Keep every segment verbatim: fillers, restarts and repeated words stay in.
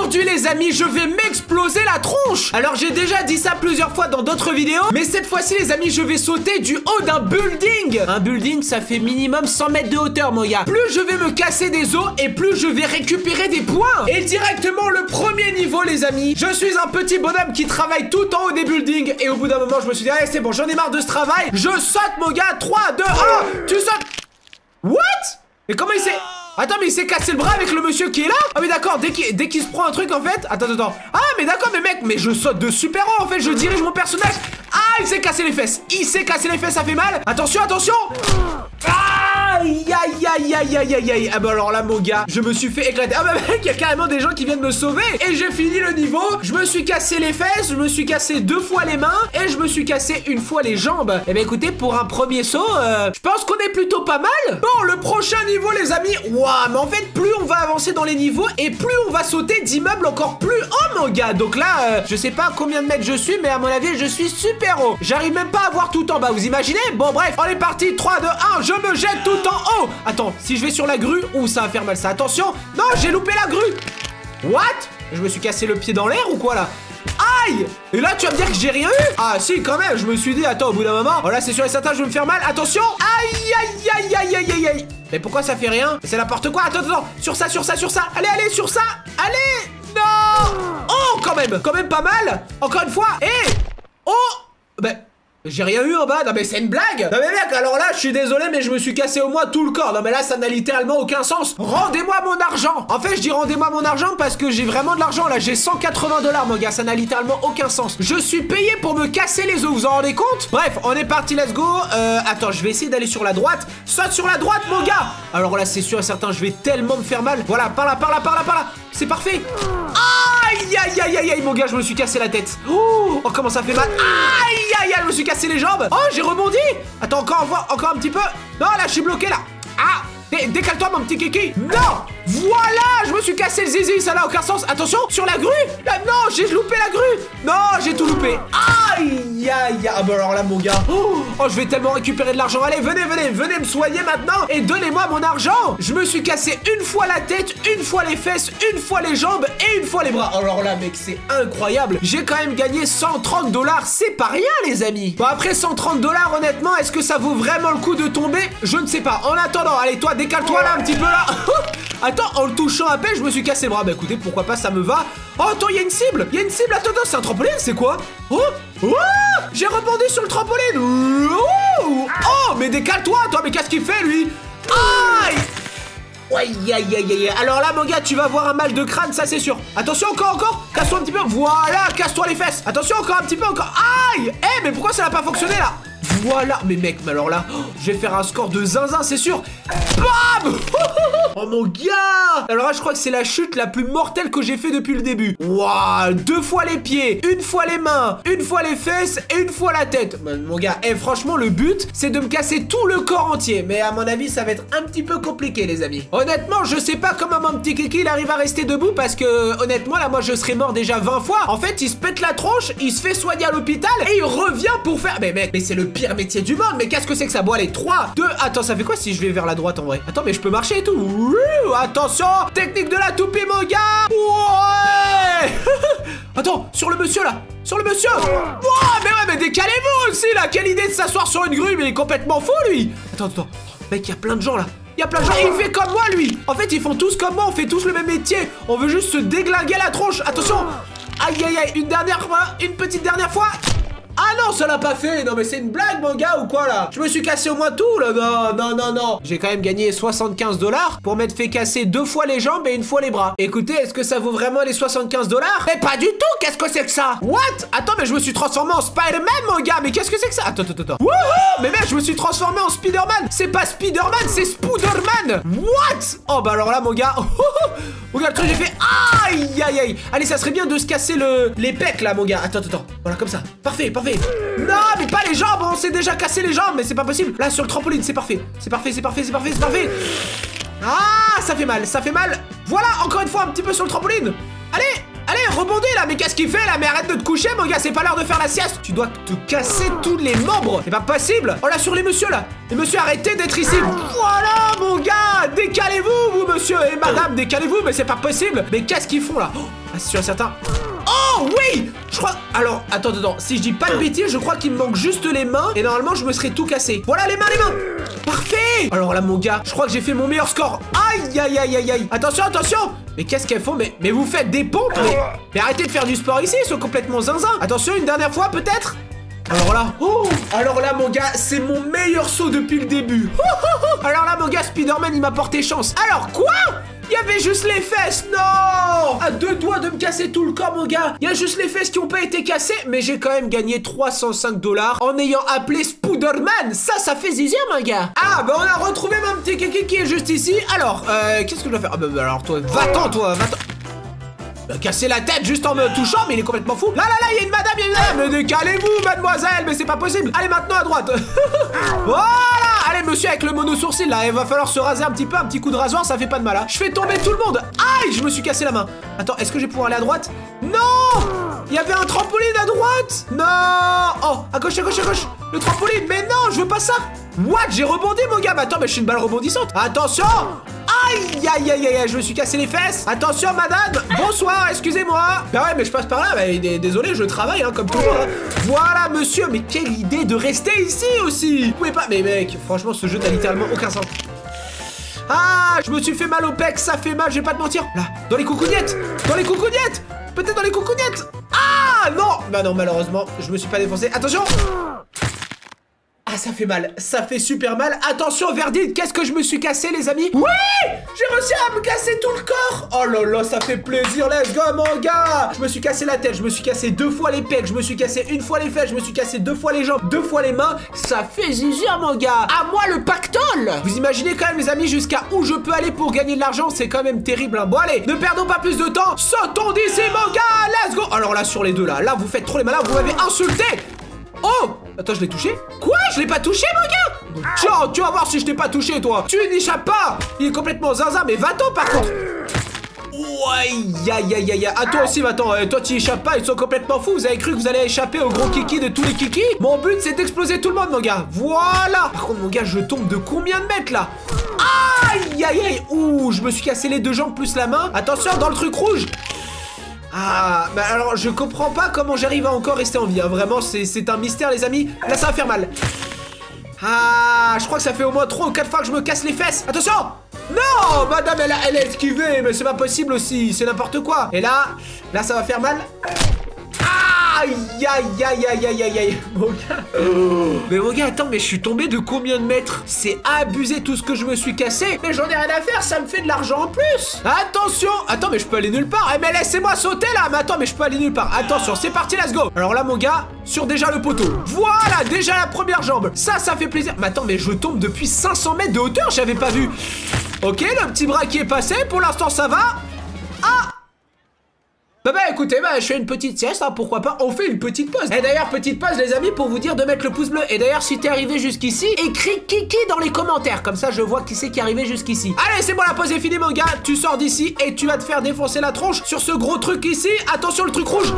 Aujourd'hui les amis, je vais m'exploser la tronche. Alors j'ai déjà dit ça plusieurs fois dans d'autres vidéos, mais cette fois-ci les amis, je vais sauter du haut d'un building. Un building, ça fait minimum cent mètres de hauteur mon gars. Plus je vais me casser des os et plus je vais récupérer des points. Et directement le premier niveau les amis, je suis un petit bonhomme qui travaille tout en haut des buildings. Et au bout d'un moment je me suis dit, allez c'est bon, j'en ai marre de ce travail. Je saute mon gars, trois, deux, un. Tu sautes. What? Mais comment il s'est... Attends, mais il s'est cassé le bras avec le monsieur qui est là? Ah mais d'accord, dès qu'il dès qu'il se prend un truc en fait... Attends, attends, ah mais d'accord, mais mec, mais je saute de super haut en fait, je dirige mon personnage. Ah, il s'est cassé les fesses. Il s'est cassé les fesses, ça fait mal. Attention, attention. Aïe, aïe, aïe, aïe, aïe, aïe, aïe. Ah bah alors là, mon gars, je me suis fait éclater. Ah bah mec, il y a carrément des gens qui viennent me sauver. Et j'ai fini le niveau. Je me suis cassé les fesses, je me suis cassé deux fois les mains et je me suis cassé une fois les jambes. Eh bah écoutez, pour un premier saut, euh, je pense qu'on est plutôt pas mal. Bon, le prochain niveau, les amis. Waouh, mais en fait, plus on va avancer dans les niveaux et plus on va sauter d'immeubles encore plus haut, mon gars. Donc là, euh, je sais pas combien de mètres je suis, mais à mon avis, je suis super haut. J'arrive même pas à voir tout en bas, vous imaginez? Bon, bref, on est parti. trois, deux, un, je me jette tout en haut. Attends, si je vais sur la grue, ouh, ça va faire mal ça. Attention. Non, j'ai loupé la grue. What? Je me suis cassé le pied dans l'air ou quoi là? Aïe! Et là tu vas me dire que j'ai rien eu? Ah si quand même, je me suis dit, attends, au bout d'un moment, oh là c'est sûr et certain, je vais me faire mal. Attention! Aïe aïe aïe aïe aïe aïe aïe. Mais pourquoi ça fait rien? C'est n'importe quoi. Attends, attends, sur ça, sur ça, sur ça. Allez, allez, sur ça. Allez! Non! Oh, quand même, quand même pas mal. Encore une fois. Et oh! Ben... J'ai rien eu en bas, non mais c'est une blague. Non mais mec, alors là je suis désolé mais je me suis cassé au moins tout le corps. Non mais là ça n'a littéralement aucun sens. Rendez-moi mon argent. En fait je dis rendez-moi mon argent parce que j'ai vraiment de l'argent là. J'ai cent quatre-vingts dollars mon gars, ça n'a littéralement aucun sens. Je suis payé pour me casser les os, vous en rendez compte? Bref, on est parti, let's go. euh, Attends, je vais essayer d'aller sur la droite. Saute sur la droite mon gars. Alors là c'est sûr et certain, je vais tellement me faire mal. Voilà, par là, par là, par là, par là. C'est parfait. Aïe aïe aïe aïe aïe mon gars, je me suis cassé la tête. Oh, oh comment ça fait mal. Aïe aïe aïe, je me suis cassé les jambes. Oh, j'ai rebondi. Attends, encore, encore, encore un petit peu. Non, là, je suis bloqué, là. Ah, dé décale-toi, mon petit kiki. Non. Voilà, je me suis cassé le zizi, ça n'a aucun sens. Attention, sur la grue. Là, non, j'ai loupé la grue. Non, j'ai tout loupé. Aïe, aïe, ah bah alors là, mon gars. Oh, oh, je vais tellement récupérer de l'argent. Allez, venez, venez, venez me soigner maintenant et donnez-moi mon argent. Je me suis cassé une fois la tête, une fois les fesses, une fois les jambes et une fois les bras. Alors là, mec, c'est incroyable. J'ai quand même gagné cent trente dollars. C'est pas rien, les amis. Bon, après cent trente dollars, honnêtement, est-ce que ça vaut vraiment le coup de tomber? Je ne sais pas. En attendant, allez, toi, décale-toi là un petit peu là. Attends, en le touchant à peine, je me suis cassé le bras. Bah écoutez, pourquoi pas, ça me va. Oh, attends, il y a une cible. Il y a une cible, attends, c'est un trampoline, c'est quoi? Oh, oh, j'ai rebondi sur le trampoline. Oh, oh, mais décale-toi, toi, mais qu'est-ce qu'il fait, lui? Aïe. Aïe, aïe, aïe, aïe. Alors là, mon gars, tu vas avoir un mal de crâne, ça, c'est sûr. Attention, encore, encore. Casse-toi un petit peu. Voilà, casse-toi les fesses. Attention, encore un petit peu, encore. Aïe. Eh, mais pourquoi ça n'a pas fonctionné, là? Voilà, mais mec, mais alors là, oh, je vais faire un score de zinzin, c'est sûr. Bam. Oh mon gars. Alors là, je crois que c'est la chute la plus mortelle que j'ai fait depuis le début. Waouh, deux fois les pieds, une fois les mains, une fois les fesses et une fois la tête. Mon gars, et eh, franchement, le but, c'est de me casser tout le corps entier. Mais à mon avis, ça va être un petit peu compliqué, les amis. Honnêtement, je sais pas comment mon petit kiki, il arrive à rester debout parce que, honnêtement, là, moi, je serais mort déjà vingt fois. En fait, il se pète la tronche, il se fait soigner à l'hôpital et il revient pour faire... Mais mec, mais c'est le pire métier du monde. Mais qu'est-ce que c'est que ça? Bon, allez, trois, deux... Attends, ça fait quoi si je vais vers la droite, en vrai? Attends, mais je peux marcher et tout. Ouh, attention, technique de la toupie, mon gars. Ouais. Attends, sur le monsieur, là. Sur le monsieur. Oh, mais ouais, mais décalez-vous aussi, là. Quelle idée de s'asseoir sur une grue, mais il est complètement fou, lui. Attends, attends. Mec, il y a plein de gens, là. Il y a plein de gens, il fait comme moi, lui. En fait, ils font tous comme moi, on fait tous le même métier. On veut juste se déglinguer la tronche. Attention. Aïe, aïe, aïe, une dernière fois, une petite dernière fois. Ah non, ça l'a pas fait. Non mais c'est une blague mon gars ou quoi là? Je me suis cassé au moins tout là. Non, non, non, non. J'ai quand même gagné soixante-quinze dollars pour m'être fait casser deux fois les jambes et une fois les bras. Écoutez, est-ce que ça vaut vraiment les soixante-quinze dollars? Mais pas du tout. Qu'est-ce que c'est que ça? What? Attends, mais je me suis transformé en Spider-Man mon gars. Mais qu'est-ce que c'est que ça? Attends, attends, attends. Wouhou! Mais mec, je me suis transformé en Spider-Man. C'est pas Spider-Man, c'est Spooderman. What? Oh bah alors là mon gars. Mon gars, le truc j'ai fait. Aïe, aïe, aïe. Allez, ça serait bien de se casser le... les pecs là mon gars. Attends, attends. Voilà, comme ça. Parfait, parfait. Non, mais pas les jambes, on s'est déjà cassé les jambes, mais c'est pas possible. Là, sur le trampoline, c'est parfait. C'est parfait, c'est parfait, c'est parfait, c'est parfait. Ah, ça fait mal, ça fait mal. Voilà, encore une fois, un petit peu sur le trampoline. Allez, allez, rebondit là, mais qu'est-ce qu'il fait là? Mais arrête de te coucher mon gars, c'est pas l'heure de faire la sieste. Tu dois te casser tous les membres. C'est pas possible. Oh là sur les messieurs là. Les messieurs arrêtez d'être ici. Voilà mon gars. Décalez-vous vous monsieur et madame, décalez-vous. Mais c'est pas possible. Mais qu'est-ce qu'ils font là? Oh, ah, c'est sûr certain. Oh oui. Je crois... Alors attends, attends, si je dis pas de bêtises, je crois qu'il me manque juste les mains. Et normalement je me serais tout cassé. Voilà les mains, les mains. Parfait. Alors là mon gars, je crois que j'ai fait mon meilleur score. Aïe aïe aïe aïe aïe. Attention, attention. Mais qu'est-ce qu'elles font? mais, mais vous faites des pompes mais... mais arrêtez de faire du sport ici, ils sont complètement zinzin. Attention, une dernière fois peut-être. Alors là, oh, alors là mon gars, c'est mon meilleur saut depuis le début. Alors là mon gars, Spider-Man il m'a porté chance. Alors quoi? Il y avait juste les fesses, non! À deux doigts de me casser tout le corps, mon gars. Il y a juste les fesses qui ont pas été cassées, mais j'ai quand même gagné trois cent cinq dollars en ayant appelé Spider-Man. Ça, ça fait zizir, mon gars. Ah, bah on a retrouvé mon petit kiki qui est juste ici. Alors, euh, qu'est-ce que je dois faire? Ah, bah, bah alors toi, va-t'en, toi, va-t'en. Il a cassé la tête juste en me touchant, mais il est complètement fou. Là, là, là, il y a une madame, il y a une madame. Mais décalez-vous, mademoiselle, mais c'est pas possible. Allez, maintenant à droite. Voilà. Allez, monsieur avec le mono-sourcil, là, il va falloir se raser un petit peu, un petit coup de rasoir, ça fait pas de mal, hein. Je fais tomber tout le monde. Aïe, je me suis cassé la main. Attends, est-ce que je vais pouvoir aller à droite? Non. Il y avait un trampoline à droite. Non. Oh, à gauche, à gauche, à gauche. Le trampoline, mais non, je veux pas ça. What? J'ai rebondi, mon gars. Mais attends, mais je suis une balle rebondissante. Attention. Aïe, aïe, aïe, aïe, je me suis cassé les fesses. Attention, madame. Bonsoir, excusez-moi. Bah ouais, mais je passe par là. Bah, désolé, je travaille, hein, comme tout le monde. Hein. Voilà, monsieur. Mais quelle idée de rester ici aussi. Vous pouvez pas. Mais mec, franchement, ce jeu n'a littéralement aucun sens. Ah, je me suis fait mal au pec. Ça fait mal, je vais pas te mentir. Là, dans les coucougnettes. Dans les coucougnettes. Peut-être dans les coucougnettes. Ah, non. Bah non, malheureusement, je me suis pas défoncé. Attention. Ah, ça fait mal, ça fait super mal. Attention, Verdine, qu'est-ce que je me suis cassé, les amis? Oui, j'ai réussi à me casser tout le corps. Oh là là, ça fait plaisir, let's go, mon gars. Je me suis cassé la tête, je me suis cassé deux fois les pecs, je me suis cassé une fois les fesses, je me suis cassé deux fois les jambes, deux fois les mains. Ça fait zizir, mon gars. À moi, le pactole. Vous imaginez quand même, les amis, jusqu'à où je peux aller pour gagner de l'argent? C'est quand même terrible, hein. Bon, allez, ne perdons pas plus de temps. Sautons d'ici, mon gars, let's go. Alors là, sur les deux, là, là, vous faites trop les malins, vous m'avez insulté. Oh! Attends, je l'ai touché? Quoi? Je l'ai pas touché, mon gars? Tiens, tu vas voir si je t'ai pas touché, toi. Tu n'échappes pas. Il est complètement zinzin, mais va-t'en, par contre. Ouais, aïe, aïe, aïe. À toi aussi, va-t'en. Euh, toi, tu échappes pas. Ils sont complètement fous. Vous avez cru que vous allez échapper au gros kiki de tous les kikis? Mon but, c'est d'exploser tout le monde, mon gars. Voilà. Par contre, mon gars, je tombe de combien de mètres, là? Aïe, aïe, aïe. Ouh, je me suis cassé les deux jambes plus la main. Attention, dans le truc rouge. Ah, bah alors je comprends pas comment j'arrive à encore rester en vie, hein. Vraiment c'est un mystère, les amis. Là ça va faire mal. Ah, je crois que ça fait au moins trois ou quatre fois que je me casse les fesses. Attention. Non, madame elle a, elle a esquivé. Mais c'est pas possible aussi, c'est n'importe quoi. Et là, là ça va faire mal. Aïe, aïe, aïe, aïe, aïe, aïe, aïe. Mon gars. Oh. Mais mon gars, attends, mais je suis tombé de combien de mètres? C'est abusé tout ce que je me suis cassé. Mais j'en ai rien à faire, ça me fait de l'argent en plus. Attention. Attends, mais je peux aller nulle part. Eh, mais laissez-moi sauter là. Mais attends, mais je peux aller nulle part. Attention, c'est parti, let's go. Alors là, mon gars, sur déjà le poteau. Voilà, déjà la première jambe. Ça, ça fait plaisir. Mais attends, mais je tombe depuis cinq cents mètres de hauteur, j'avais pas vu. Ok, le petit bras qui est passé. Pour l'instant, ça va. Ah. Bah bah écoutez, bah je fais une petite sieste, hein, pourquoi pas, on fait une petite pause. Et d'ailleurs, petite pause les amis pour vous dire de mettre le pouce bleu. Et d'ailleurs, si t'es arrivé jusqu'ici, écris Kiki dans les commentaires, comme ça je vois qui c'est qui est arrivé jusqu'ici. Allez, c'est bon, la pause est finie mon gars, tu sors d'ici et tu vas te faire défoncer la tronche sur ce gros truc ici. Attention le truc rouge.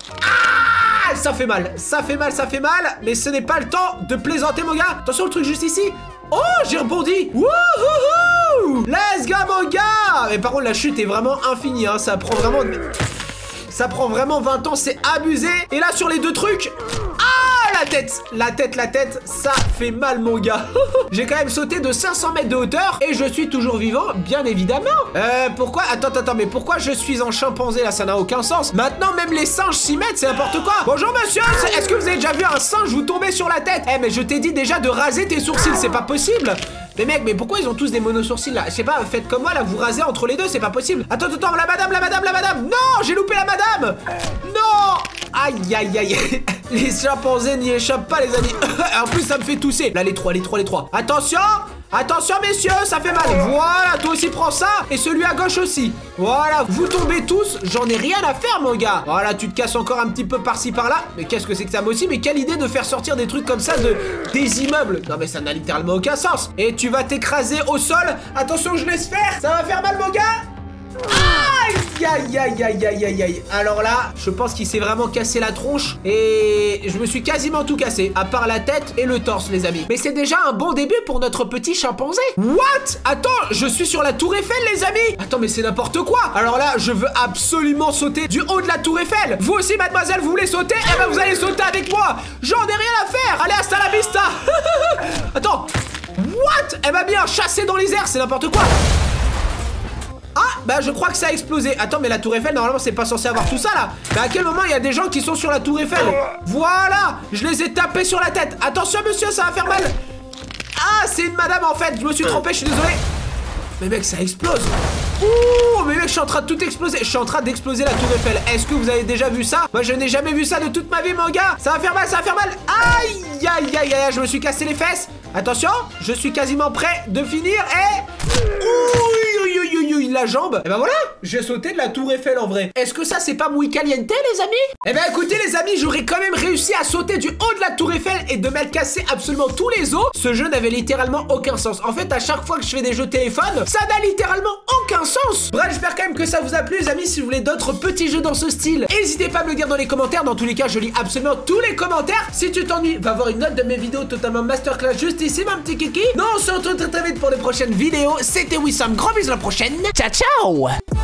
Ah, ça fait mal, ça fait mal, ça fait mal. Mais ce n'est pas le temps de plaisanter mon gars. Attention le truc juste ici. Oh, j'ai rebondi. Wouhouhou. Let's go mon gars. Mais par contre la chute est vraiment infinie, hein, ça prend vraiment... Ça prend vraiment vingt ans, c'est abusé. Et là, sur les deux trucs... Ah, la tête. La tête, la tête, ça fait mal, mon gars. J'ai quand même sauté de cinq cents mètres de hauteur. Et je suis toujours vivant, bien évidemment. Euh, pourquoi? Attends, attends, mais pourquoi je suis en chimpanzé, là? Ça n'a aucun sens. Maintenant, même les singes s'y mettent, c'est n'importe quoi. Bonjour, monsieur. Est-ce que vous avez déjà vu un singe vous tomber sur la tête? Eh, mais je t'ai dit déjà de raser tes sourcils, c'est pas possible. Mais mec, mais pourquoi ils ont tous des monosourcils là? Je sais pas, faites comme moi là, vous rasez entre les deux, c'est pas possible. Attends, attends, la madame, la madame, la madame. Non, j'ai loupé la madame. Non. Aïe, aïe, aïe. Les chimpanzés n'y échappent pas, les amis. En plus, ça me fait tousser. Là, les trois, les trois, les trois. Attention. Attention, messieurs, ça fait mal. Voilà, toi aussi prends ça. Et celui à gauche aussi. Voilà, vous tombez tous. J'en ai rien à faire, mon gars. Voilà, tu te casses encore un petit peu par-ci, par-là. Mais qu'est-ce que c'est que ça, moi aussi? Mais quelle idée de faire sortir des trucs comme ça de des immeubles. Non, mais ça n'a littéralement aucun sens. Et tu vas t'écraser au sol. Attention, je laisse faire. Ça va faire mal, mon gars. Aïe. aïe, aïe, aïe, aïe, aïe, aïe. Alors là, je pense qu'il s'est vraiment cassé la tronche. Et je me suis quasiment tout cassé, à part la tête et le torse, les amis. Mais c'est déjà un bon début pour notre petit chimpanzé. What? Attends, je suis sur la tour Eiffel, les amis. Attends, mais c'est n'importe quoi. Alors là, je veux absolument sauter du haut de la tour Eiffel. Vous aussi, mademoiselle, vous voulez sauter? Eh ben, vous allez sauter avec moi. J'en ai rien à faire. Allez, hasta la vista. Attends. What? Elle m'a bien chassé dans les airs, c'est n'importe quoi. Ah, bah je crois que ça a explosé. Attends, mais la tour Eiffel, normalement, c'est pas censé avoir tout ça, là. Mais à quel moment il y a des gens qui sont sur la tour Eiffel? Voilà, je les ai tapés sur la tête. Attention, monsieur, ça va faire mal. Ah, c'est une madame, en fait. Je me suis trompé, je suis désolé. Mais mec, ça explose. Ouh, mais mec, je suis en train de tout exploser. Je suis en train d'exploser la tour Eiffel. Est-ce que vous avez déjà vu ça? Moi, je n'ai jamais vu ça de toute ma vie, mon gars. Ça va faire mal, ça va faire mal. Aïe, aïe, aïe, aïe, je me suis cassé les fesses. Attention, je suis quasiment prêt de finir et... Ouh, ouh, ouh, ouh, la jambe. Et ben voilà, j'ai sauté de la tour Eiffel en vrai. Est-ce que ça, c'est pas muy caliente, les amis? Eh ben écoutez, les amis, j'aurais quand même réussi à sauter du haut de la tour Eiffel et de m'être cassé absolument tous les os. Ce jeu n'avait littéralement aucun sens. En fait, à chaque fois que je fais des jeux téléphone, ça n'a littéralement aucun sens. Bref, j'espère quand même que ça vous a plu, les amis. Si vous voulez d'autres petits jeux dans ce style, n'hésitez pas à me le dire dans les commentaires. Dans tous les cas, je lis absolument tous les commentaires. Si tu t'ennuies, va voir une note de mes vidéos totalement masterclass juste ici, mon petit kiki. Non, on se retrouve très très vite pour les prochaines vidéos. C'était Wissam, gros bisous, à la prochaine. Ciao, ciao.